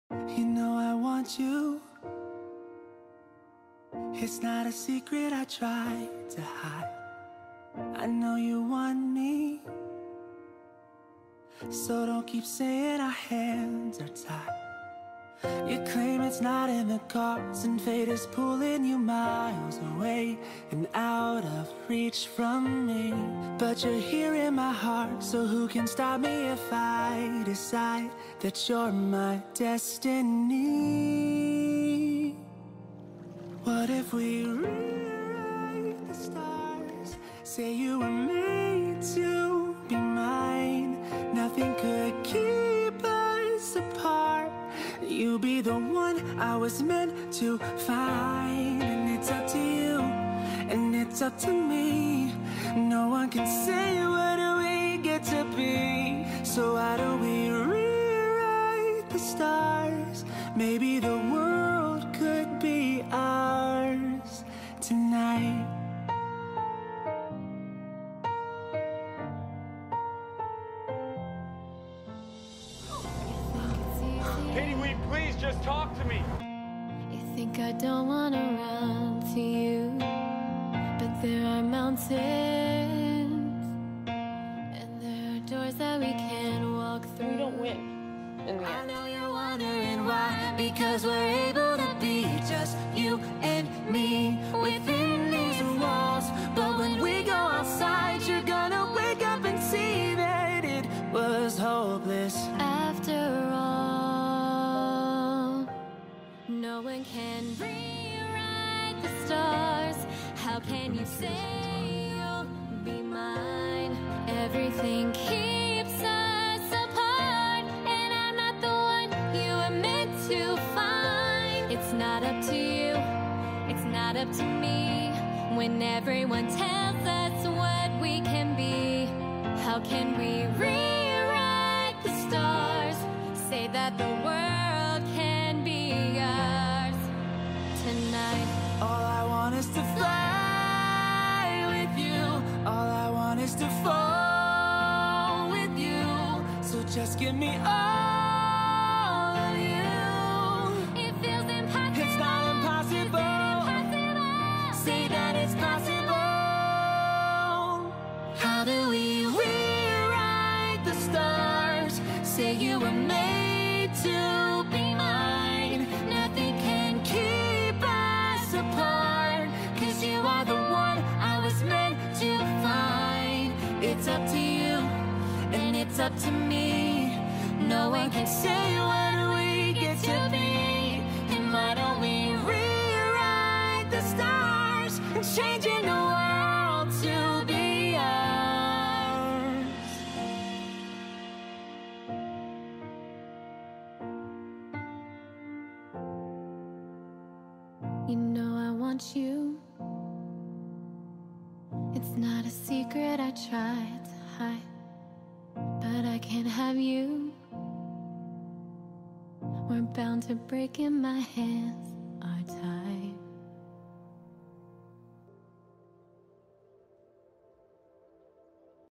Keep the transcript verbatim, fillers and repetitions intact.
You know I want you. It's not a secret I try to hide. I know you want me, so don't keep saying our hands are tied. You claim it's not in the cards, and fate is pulling you miles away and out of reach from me. But you're here in my heart, so who can stop me if I decide that you're my destiny? What if we rewrite the stars? Say you were made to be mine. Nothing could keep us apart. You'll be the one I was meant to find. And it's up to you, and it's up to me. No one can say what we get to be. So why don't we rewrite the stars? Maybe the world could be ours tonight. Katie, will you please just talk to me? You think I don't wanna run to you, but there are mountains, and there are doors that we can't walk through. You don't win in the I end. know you're wondering why, because we're able to be just you and me within these walls. But when we go outside, you're gonna wake up and see that it was hopeless. After all, no one can rewrite the stars. How can you say you'll be mine? Everything keeps us apart, and I'm not the one you were meant to find. It's not up to you, it's not up to me. When everyone tells us what we can be, how can we rewrite the stars? Say that the world can be ours tonight. All I want is to fly with you. All I want is to fall with you. So just give me all of you. It feels impossible. It's not impossible. Impossible. Say that it's possible. How do we rewrite the stars? Say you were made to be mine. Nothing can keep us apart, 'cause you are the one I was meant to find. It's up to you, and it's up to me. No one can say what we get to be. And why don't we rewrite the stars and changing the world to be ours? You know I want you. It's not a secret I tried to hide, but I can't have you. We're bound to break and my hands are tied.